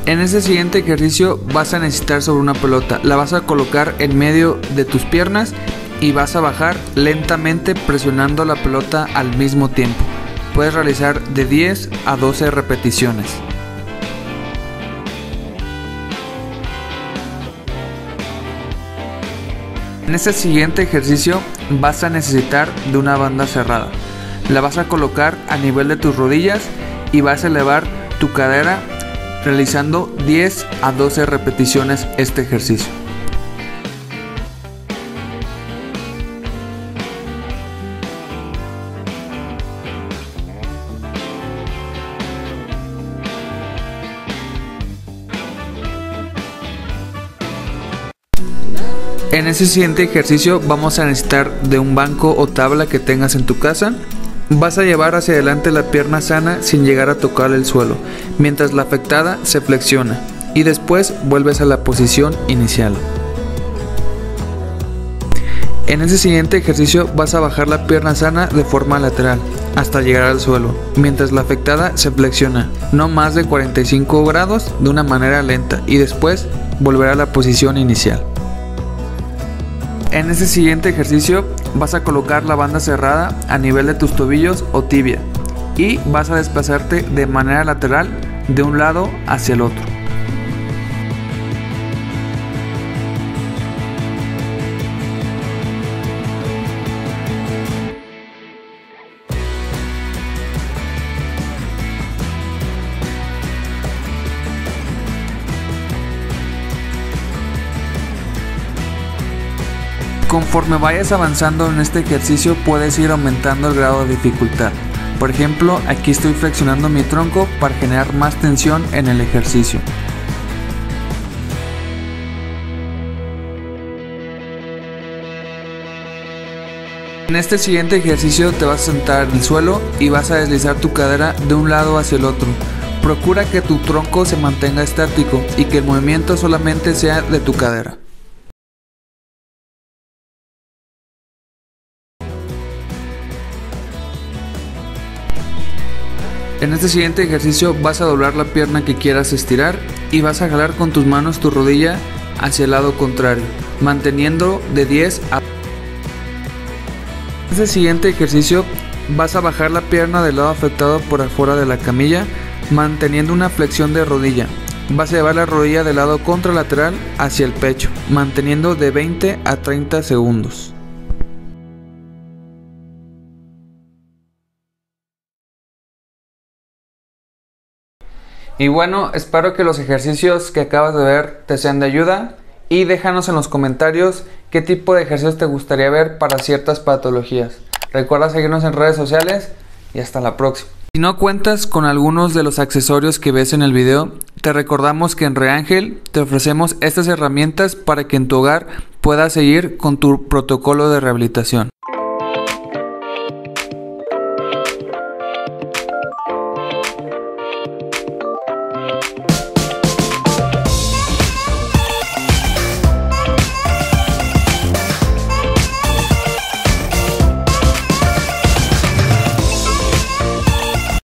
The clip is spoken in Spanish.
En este siguiente ejercicio vas a necesitar sobre una pelota. La vas a colocar en medio de tus piernas y vas a bajar lentamente presionando la pelota al mismo tiempo. Puedes realizar de 10 a 12 repeticiones. En este siguiente ejercicio vas a necesitar de una banda cerrada. La vas a colocar a nivel de tus rodillas y vas a elevar tu cadera realizando 10 a 12 repeticiones este ejercicio. En ese siguiente ejercicio vamos a necesitar de un banco o tabla que tengas en tu casa. Vas a llevar hacia adelante la pierna sana sin llegar a tocar el suelo, mientras la afectada se flexiona y después vuelves a la posición inicial. En ese siguiente ejercicio vas a bajar la pierna sana de forma lateral hasta llegar al suelo, mientras la afectada se flexiona, no más de 45 grados de una manera lenta y después volver a la posición inicial. En ese siguiente ejercicio vas a colocar la banda cerrada a nivel de tus tobillos o tibia y vas a desplazarte de manera lateral de un lado hacia el otro. Conforme vayas avanzando en este ejercicio puedes ir aumentando el grado de dificultad. Por ejemplo, aquí estoy flexionando mi tronco para generar más tensión en el ejercicio. En este siguiente ejercicio te vas a sentar en el suelo y vas a deslizar tu cadera de un lado hacia el otro. Procura que tu tronco se mantenga estático y que el movimiento solamente sea de tu cadera. En este siguiente ejercicio vas a doblar la pierna que quieras estirar y vas a jalar con tus manos tu rodilla hacia el lado contrario, manteniendo de 10 a... En este siguiente ejercicio vas a bajar la pierna del lado afectado por afuera de la camilla, manteniendo una flexión de rodilla. Vas a llevar la rodilla del lado contralateral hacia el pecho, manteniendo de 20 a 30 segundos. Y bueno, espero que los ejercicios que acabas de ver te sean de ayuda y déjanos en los comentarios qué tipo de ejercicios te gustaría ver para ciertas patologías. Recuerda seguirnos en redes sociales y hasta la próxima. Si no cuentas con algunos de los accesorios que ves en el video, te recordamos que en Reangel te ofrecemos estas herramientas para que en tu hogar puedas seguir con tu protocolo de rehabilitación.